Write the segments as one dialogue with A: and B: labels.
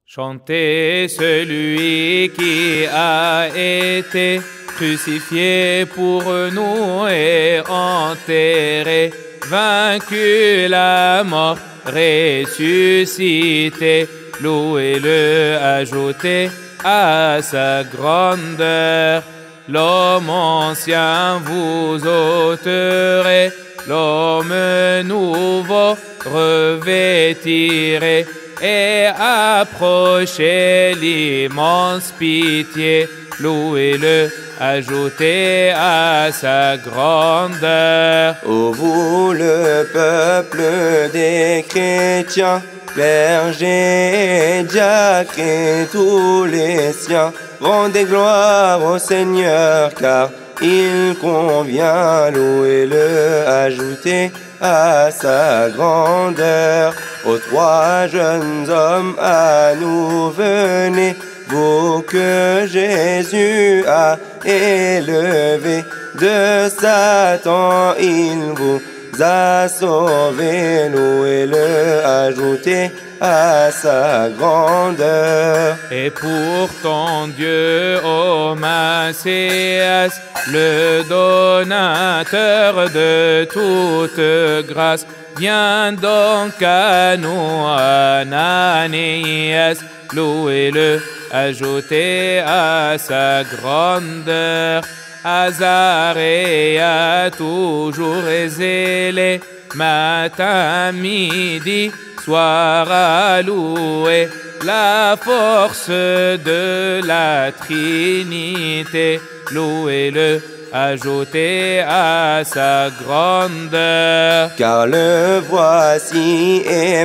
A: Chantez celui qui a été crucifié pour nous et enterré, vaincu la mort, ressuscité, louez-le, ajoutez à sa grandeur. L'homme ancien vous ôterez, l'homme nouveau revêtirez, et approchez l'immense pitié, louez-le, ajoutez à sa grandeur.
B: Ô vous le peuple des chrétiens, clergés et diacres et tous les siens, rendez gloire au Seigneur, car il convient, louez-le, ajoutez à sa grandeur. Ô trois jeunes hommes, à nous venez, vous que Jésus a élevé de Satan, il vous a sauvé, louez-le, ajoutez à sa grandeur.
A: Et pourtant Dieu, ô Massias, le donateur de toute grâce, viens donc à nous, Ananias, louez-le, ajoutez à sa grandeur. Azaréa toujours zélé, matin, midi, soir à louer la force de la Trinité, louez-le, ajoutez à sa grandeur.
B: Car le voici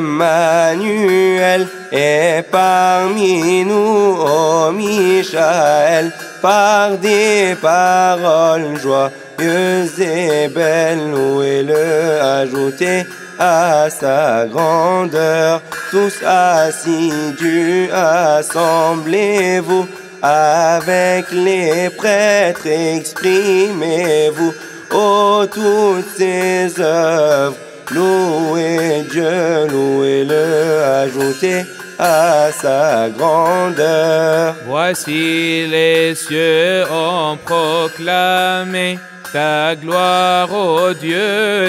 B: Emmanuel est parmi nous, ô Michaël, par des paroles joyeuses et belles, louez-le, ajoutez à sa grandeur. Tous assidus, assemblez-vous, avec les prêtres exprimez-vous, ô toutes ses œuvres, louez Dieu, louez-le, ajoutez à sa grandeur.
A: Voici les cieux ont proclamé ta gloire, ô Dieu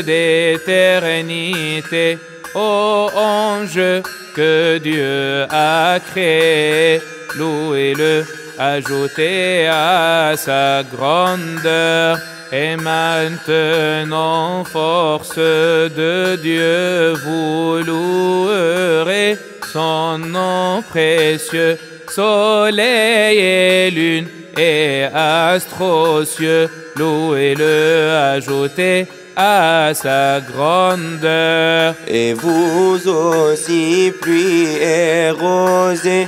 A: d'éternité, ô ange que Dieu a créé, louez-le, ajoutez à sa grandeur. Et maintenant, force de Dieu, vous louerez son nom précieux, soleil et lune et astres aux cieux, louez-le, ajoutez à sa grandeur.
B: Et vous aussi, pluie et rosée,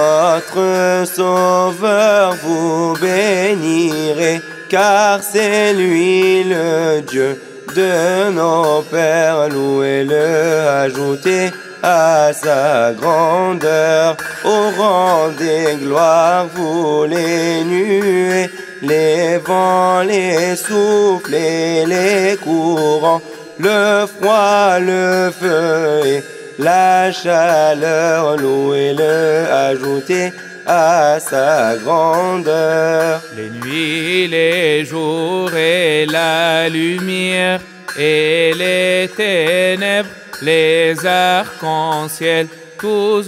B: notre Sauveur vous bénirez, car c'est lui le Dieu de nos pères, louez-le, ajoutez à sa grandeur. Au rang des gloires, vous les nuées, les vents, les souffles et les courants, le froid, le feu et la chaleur, louez-le, ajoutez à sa grandeur.
A: Les nuits, les jours et la lumière et les ténèbres, les arcs-en-ciel, tous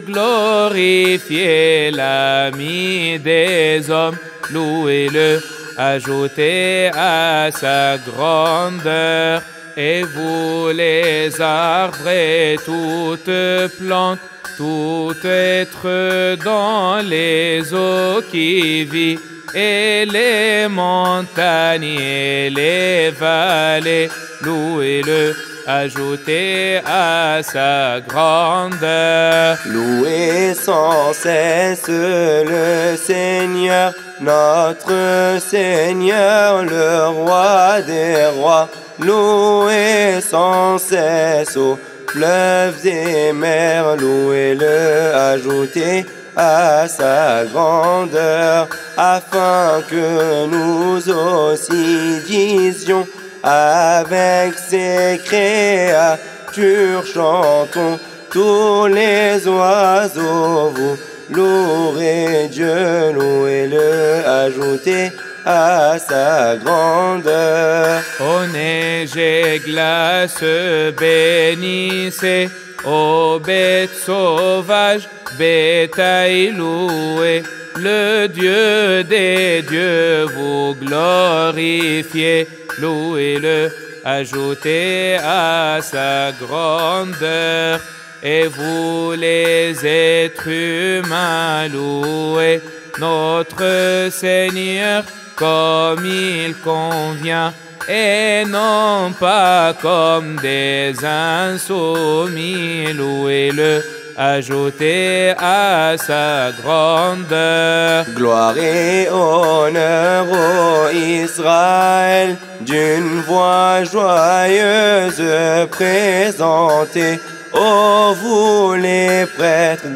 A: glorifiez l'ami des hommes, louez-le, ajoutez à sa grandeur. Et vous les arbres et toutes plantes, tout être dans les eaux qui vit, et les montagnes et les vallées, louez-le, ajoutez à sa grandeur.
B: Louez sans cesse le Seigneur, notre Seigneur, le roi des rois, louez sans cesse aux fleuves et mers, louez-le, ajoutez à sa grandeur, afin que nous aussi disions avec ses créatures chantons, tous les oiseaux vous louez Dieu, louez-le, ajoutez à sa grandeur.
A: Ô neige et glace, bénissez, ô bêtes sauvages, bétail loué, le Dieu des dieux, vous glorifiez, louez-le, ajoutez à sa grandeur. Et vous les êtres humains, louez notre Seigneur comme il convient, et non pas comme des insoumis, louez-le, ajoutez à sa grandeur.
B: Gloire et honneur ô Israël, d'une voix joyeuse présentez. Ô vous les prêtres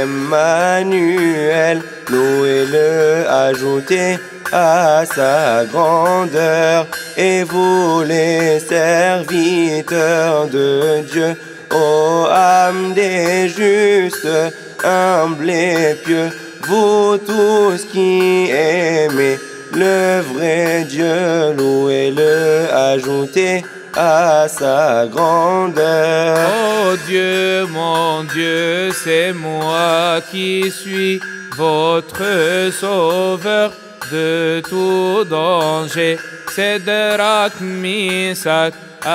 B: d'Emmanuel, louez-le, ajoutez à sa grandeur. Et vous les serviteurs de Dieu, ô âme des justes, humbles et pieux, vous tous qui aimez le vrai Dieu, louez-le, ajoutez à sa grandeur.
A: Oh Dieu, mon Dieu, c'est moi qui suis votre sauveur de tout danger. Sédrac, Misak,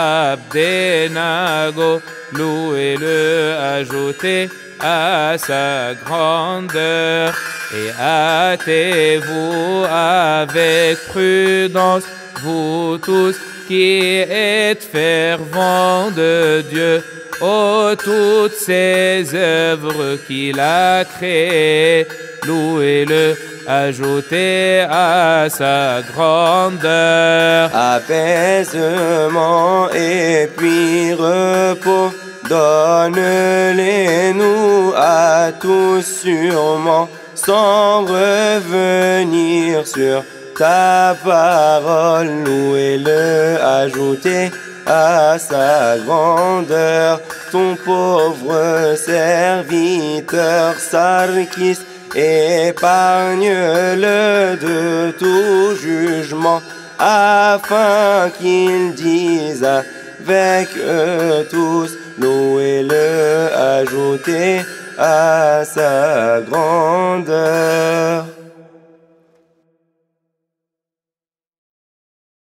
A: Abdenago, louez-le, ajoutez à sa grandeur. Et hâtez-vous avec prudence, vous tous qui êtes fervents de Dieu, ô toutes ces œuvres qu'il a créées, louez-le, ajoutez à sa grandeur.
B: Apaisement et puis repos, donne-les-nous à tous sûrement, sans revenir sur ta parole, louez-le, ajoutez à sa grandeur. Ton pauvre serviteur Sarkis, épargne-le de tout jugement, afin qu'il dise avec eux tous, louez-le, ajoutez à sa grandeur.